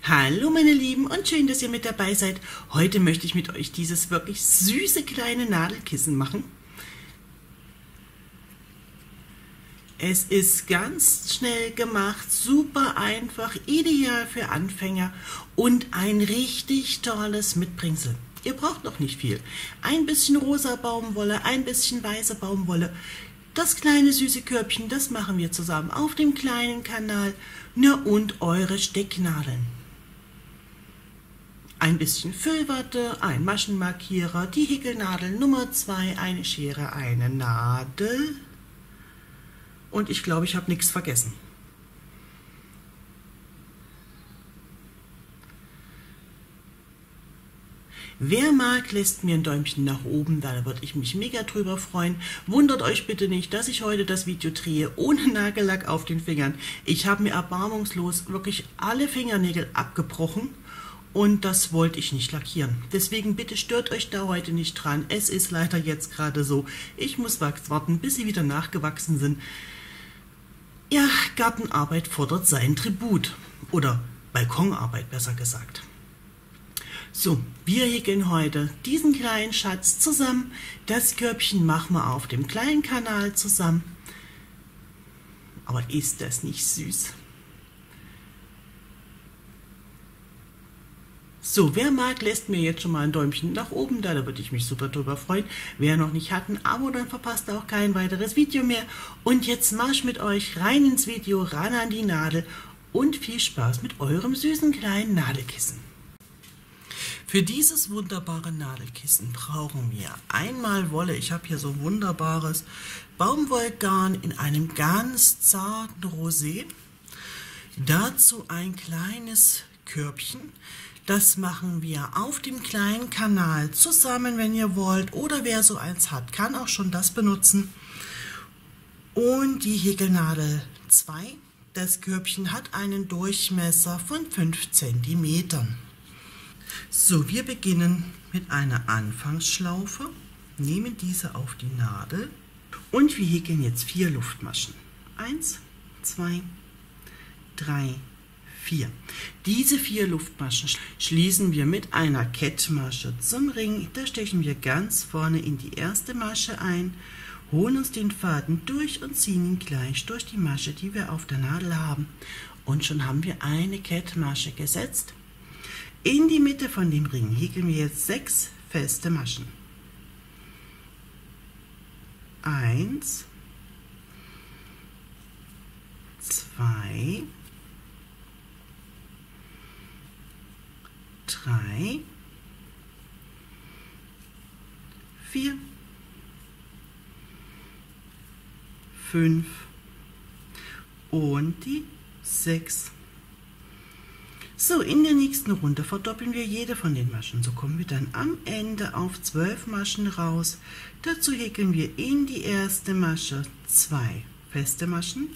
Hallo meine Lieben und schön, dass ihr mit dabei seid. Heute möchte ich mit euch dieses wirklich süße kleine Nadelkissen machen. Es ist ganz schnell gemacht, super einfach, ideal für Anfänger und ein richtig tolles Mitbringsel. Ihr braucht noch nicht viel. Ein bisschen rosa Baumwolle, ein bisschen weiße Baumwolle. Das kleine süße Körbchen, das machen wir zusammen auf dem kleinen Kanal. Na und eure Stecknadeln. Ein bisschen Füllwatte, ein Maschenmarkierer, die Häkelnadel Nummer 2, eine Schere, eine Nadel und ich glaube, ich habe nichts vergessen. Wer mag, lässt mir ein Däumchen nach oben, da würde ich mich mega drüber freuen. Wundert euch bitte nicht, dass ich heute das Video drehe ohne Nagellack auf den Fingern. Ich habe mir erbarmungslos wirklich alle Fingernägel abgebrochen. Und das wollte ich nicht lackieren. Deswegen bitte stört euch da heute nicht dran. Es ist leider jetzt gerade so. Ich muss warten, bis sie wieder nachgewachsen sind. Ja, Gartenarbeit fordert seinen Tribut. Oder Balkonarbeit, besser gesagt. So, wir häkeln heute diesen kleinen Schatz zusammen. Das Körbchen machen wir auf dem kleinen Kanal zusammen. Aber ist das nicht süß? So, wer mag, lässt mir jetzt schon mal ein Däumchen nach oben da, würde ich mich super drüber freuen. Wer noch nicht hat, ein Abo, dann verpasst auch kein weiteres Video mehr. Und jetzt marsch mit euch rein ins Video, ran an die Nadel und viel Spaß mit eurem süßen kleinen Nadelkissen. Für dieses wunderbare Nadelkissen brauchen wir einmal Wolle. Ich habe hier so wunderbares Baumwollgarn in einem ganz zarten Rosé. Dazu ein kleines Körbchen. Das machen wir auf dem kleinen Kanal zusammen, wenn ihr wollt. Oder wer so eins hat, kann auch schon das benutzen. Und die Häkelnadel 2. Das Körbchen hat einen Durchmesser von 5 cm. So, wir beginnen mit einer Anfangsschlaufe, nehmen diese auf die Nadel und wir häkeln jetzt 4 Luftmaschen. 1, 2, 3, 4. Diese 4 Luftmaschen schließen wir mit einer Kettmasche zum Ring. Da stechen wir ganz vorne in die erste Masche ein, holen uns den Faden durch und ziehen ihn gleich durch die Masche, die wir auf der Nadel haben. Und schon haben wir eine Kettmasche gesetzt. In die Mitte von dem Ring häkeln wir jetzt 6 feste Maschen. 1, 2, 3, 4, 5 und die 6. So, in der nächsten Runde verdoppeln wir jede von den Maschen. So kommen wir dann am Ende auf 12 Maschen raus. Dazu häkeln wir in die erste Masche 2 feste Maschen.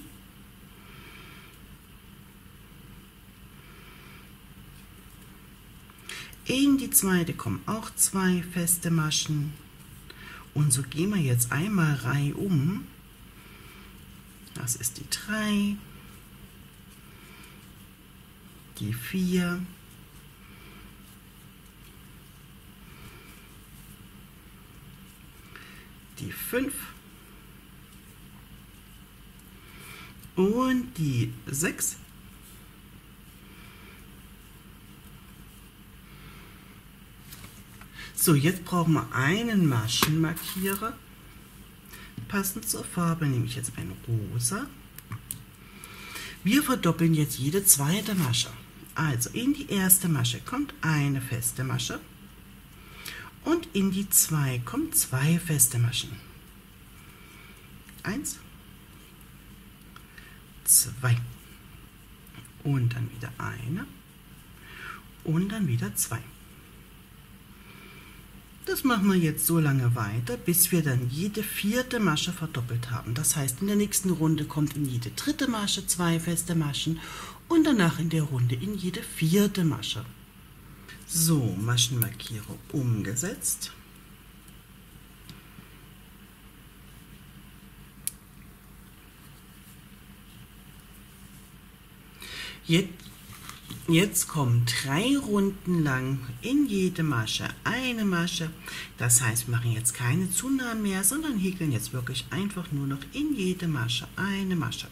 In die zweite kommen auch 2 feste Maschen. Und so gehen wir jetzt einmal reihum. Das ist die 3. Die 4, die 5 und die 6. So, jetzt brauchen wir einen Maschenmarkierer. Passend zur Farbe nehme ich jetzt ein Rosa. Wir verdoppeln jetzt jede zweite Masche. Also in die erste Masche kommt eine feste Masche und in die 2 kommen 2 feste Maschen. 1, 2 und dann wieder eine und dann wieder 2. Das machen wir jetzt so lange weiter, bis wir dann jede 4. Masche verdoppelt haben. Das heißt, in der nächsten Runde kommt in jede 3. Masche 2 feste Maschen und danach in der Runde in jede 4. Masche. So, Maschenmarkierer umgesetzt. Jetzt kommen 3 Runden lang in jede Masche eine Masche. Das heißt, wir machen jetzt keine Zunahmen mehr, sondern häkeln jetzt wirklich einfach nur noch in jede Masche eine Masche.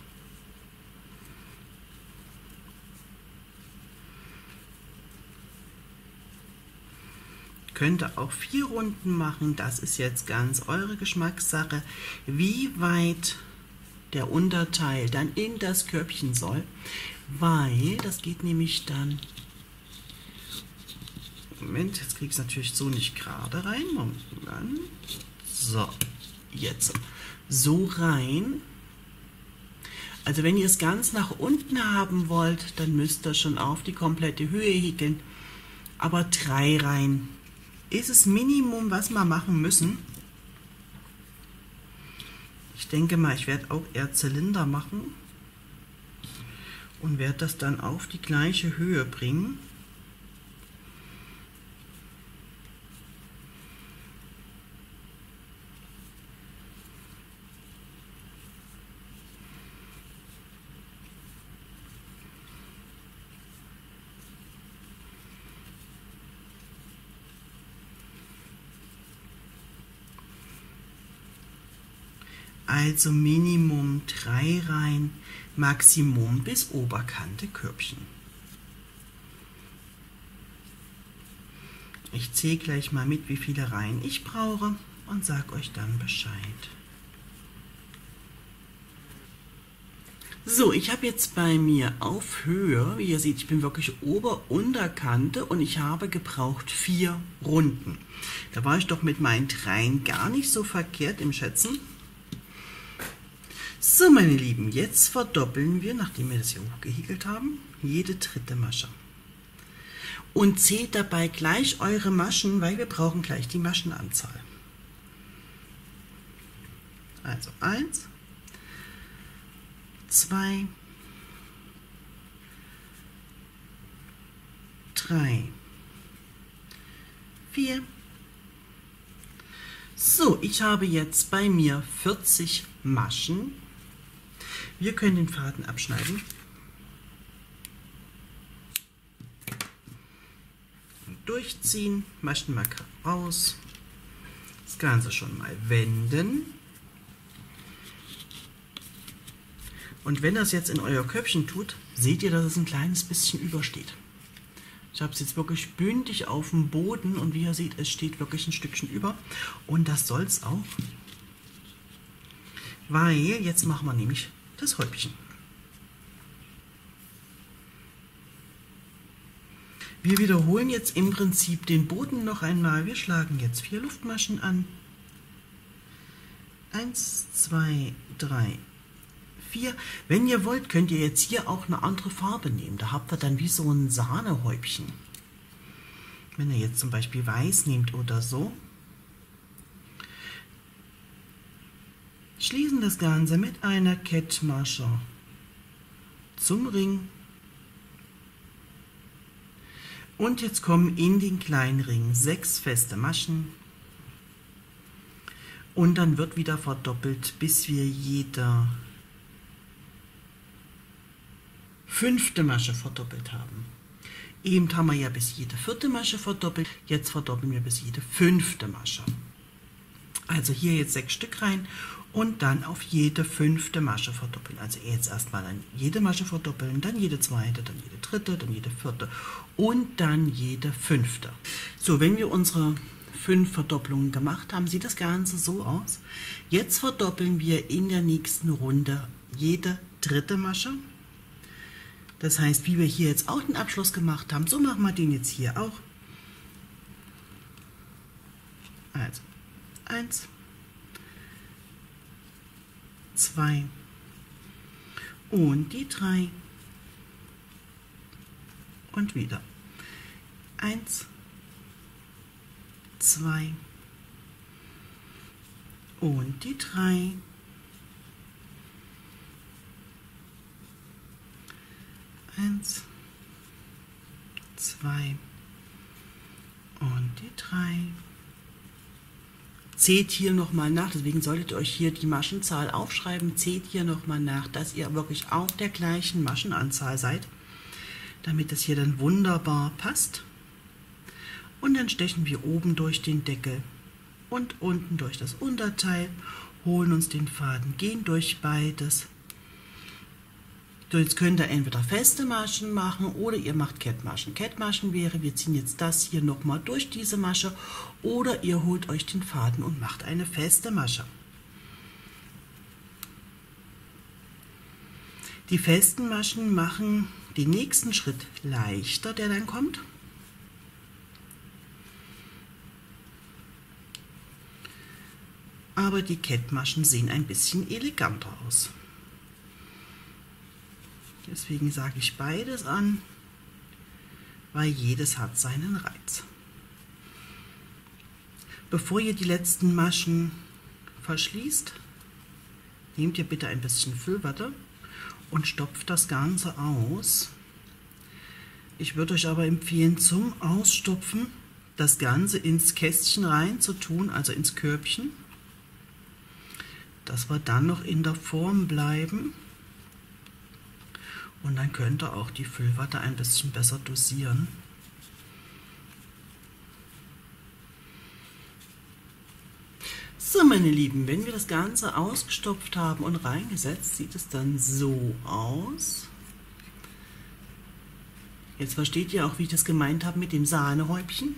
Könnt ihr auch 4 Runden machen, das ist jetzt ganz eure Geschmackssache, wie weit der Unterteil dann in das Körbchen soll, weil das geht nämlich dann, Moment, jetzt kriege ich es natürlich so nicht gerade rein, Moment, so, jetzt, so rein, also wenn ihr es ganz nach unten haben wollt, dann müsst ihr schon auf die komplette Höhe häkeln, aber 3 Reihen ist das Minimum, was wir machen müssen. Ich denke mal, ich werde auch eher Zylinder machen und werde das dann auf die gleiche Höhe bringen. Also Minimum 3 Reihen, Maximum bis Oberkante Körbchen. Ich zähle gleich mal mit, wie viele Reihen ich brauche und sage euch dann Bescheid. So, ich habe jetzt bei mir auf Höhe, wie ihr seht, ich bin wirklich Ober-Unterkante und ich habe gebraucht 4 Runden. Da war ich doch mit meinen 3 gar nicht so verkehrt im Schätzen. So, meine Lieben, jetzt verdoppeln wir, nachdem wir das hier hochgehäkelt haben, jede dritte Masche. Und zählt dabei gleich eure Maschen, weil wir brauchen gleich die Maschenanzahl. Also 1, 2, 3, 4. So, ich habe jetzt bei mir 40 Maschen. Wir können den Faden abschneiden und durchziehen, Maschenmarker raus, das Ganze schon mal wenden und wenn das jetzt in euer Körbchen tut, seht ihr, dass es ein kleines bisschen übersteht. Ich habe es jetzt wirklich bündig auf dem Boden und wie ihr seht, es steht wirklich ein Stückchen über und das soll es auch, weil jetzt machen wir nämlich das Häubchen. Wir wiederholen jetzt im Prinzip den Boden noch einmal. Wir schlagen jetzt 4 Luftmaschen an. 1, 2, 3, 4. Wenn ihr wollt, könnt ihr jetzt hier auch eine andere Farbe nehmen. Da habt ihr dann wie so ein Sahnehäubchen. Wenn ihr jetzt zum Beispiel weiß nehmt oder so. Schließen das Ganze mit einer Kettmasche zum Ring. Und jetzt kommen in den kleinen Ring 6 feste Maschen. Und dann wird wieder verdoppelt, bis wir jede 5. Masche verdoppelt haben. Eben haben wir ja bis jede 4. Masche verdoppelt. Jetzt verdoppeln wir bis jede 5. Masche. Also hier jetzt 6 Stück rein. Und dann auf jede 5. Masche verdoppeln. Also jetzt erstmal an jede Masche verdoppeln, dann jede 2., dann jede 3., dann jede 4. und dann jede 5. So, wenn wir unsere 5 Verdopplungen gemacht haben, sieht das Ganze so aus. Jetzt verdoppeln wir in der nächsten Runde jede 3. Masche. Das heißt, wie wir hier jetzt auch den Abschluss gemacht haben, so machen wir den jetzt hier auch. Also 1, 2 und die 3 und wieder 1, 2 und die 3 1, 2 und die 3. Zählt hier nochmal nach, deswegen solltet ihr euch hier die Maschenzahl aufschreiben, zählt hier nochmal nach, dass ihr wirklich auf der gleichen Maschenanzahl seid. damit das hier dann wunderbar passt. Und dann stechen wir oben durch den Deckel und unten durch das Unterteil, holen uns den Faden, gehen durch beides. So, jetzt könnt ihr entweder feste Maschen machen oder ihr macht Kettmaschen. Kettmaschen wäre, wir ziehen jetzt das hier nochmal durch diese Masche, oder ihr holt euch den Faden und macht eine feste Masche. Die festen Maschen machen den nächsten Schritt leichter, der dann kommt. Aber die Kettmaschen sehen ein bisschen eleganter aus. Deswegen sage ich beides an, weil jedes hat seinen Reiz. Bevor ihr die letzten Maschen verschließt, nehmt ihr bitte ein bisschen Füllwatte und stopft das Ganze aus. Ich würde euch aber empfehlen, zum Ausstopfen das Ganze ins Kästchen rein zu tun, also ins Körbchen, dass wir dann noch in der Form bleiben. Und dann könnt ihr auch die Füllwatte ein bisschen besser dosieren. So, meine Lieben, wenn wir das Ganze ausgestopft haben und reingesetzt, sieht es dann so aus. Jetzt versteht ihr auch, wie ich das gemeint habe mit dem Sahnehäubchen.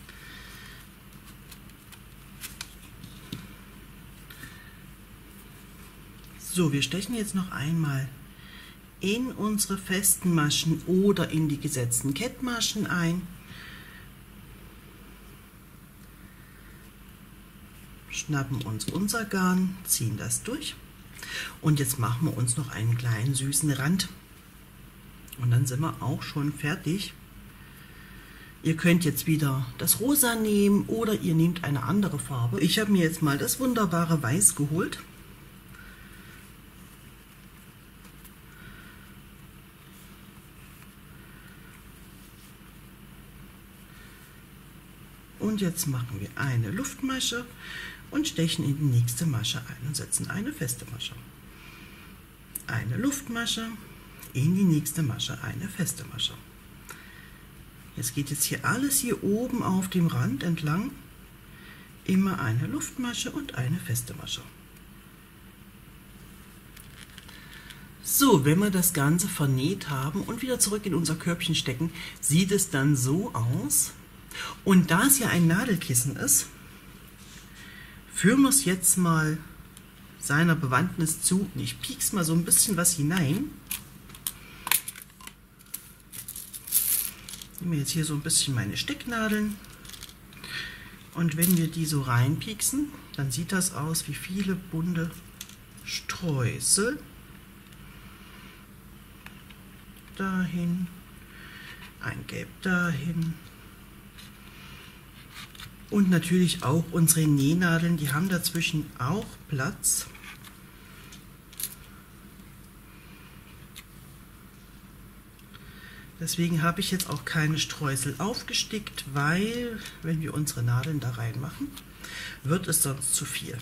So, wir stechen jetzt noch einmal in unsere festen Maschen oder in die gesetzten Kettmaschen ein. Schnappen uns unser Garn, ziehen das durch und jetzt machen wir uns noch einen kleinen süßen Rand und dann sind wir auch schon fertig. Ihr könnt jetzt wieder das Rosa nehmen oder ihr nehmt eine andere Farbe. Ich habe mir jetzt mal das wunderbare Weiß geholt. Und jetzt machen wir eine Luftmasche und stechen in die nächste Masche ein und setzen eine feste Masche. Eine Luftmasche, in die nächste Masche eine feste Masche. Jetzt geht jetzt hier alles hier oben auf dem Rand entlang. Immer eine Luftmasche und eine feste Masche. So, wenn wir das Ganze vernäht haben und wieder zurück in unser Körbchen stecken, sieht es dann so aus. Und da es ja ein Nadelkissen ist, führen wir es jetzt mal seiner Bewandtnis zu. Ich piekse mal so ein bisschen was hinein. Ich nehme jetzt hier so ein bisschen meine Stecknadeln. Und wenn wir die so reinpieksen, dann sieht das aus wie viele bunte Streusel. Dahin, ein Gelb dahin. Und natürlich auch unsere Nähnadeln, die haben dazwischen auch Platz. Deswegen habe ich jetzt auch keine Streusel aufgestickt, weil, wenn wir unsere Nadeln da reinmachen, wird es sonst zu viel.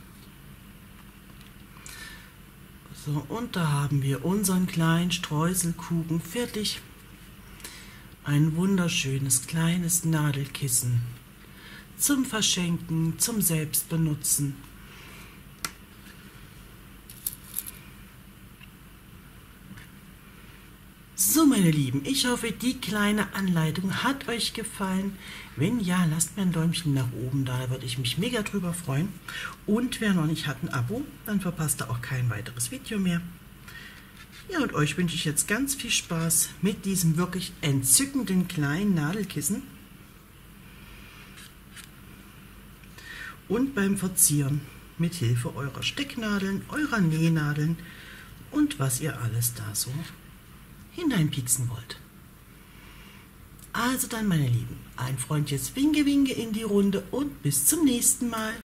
So, und da haben wir unseren kleinen Streuselkuchen fertig. Ein wunderschönes kleines Nadelkissen. Zum Verschenken, zum Selbstbenutzen. So, meine Lieben, ich hoffe, die kleine Anleitung hat euch gefallen. Wenn ja, lasst mir ein Däumchen nach oben da, da würde ich mich mega drüber freuen. Und wer noch nicht hat ein Abo, dann verpasst ihr auch kein weiteres Video mehr. Ja, und euch wünsche ich jetzt ganz viel Spaß mit diesem wirklich entzückenden kleinen Nadelkissen. Und beim Verzieren mit Hilfe eurer Stecknadeln, eurer Nähnadeln und was ihr alles da so hineinpieksen wollt. Also dann, meine Lieben, ein freundliches Winke, Winke in die Runde und bis zum nächsten Mal.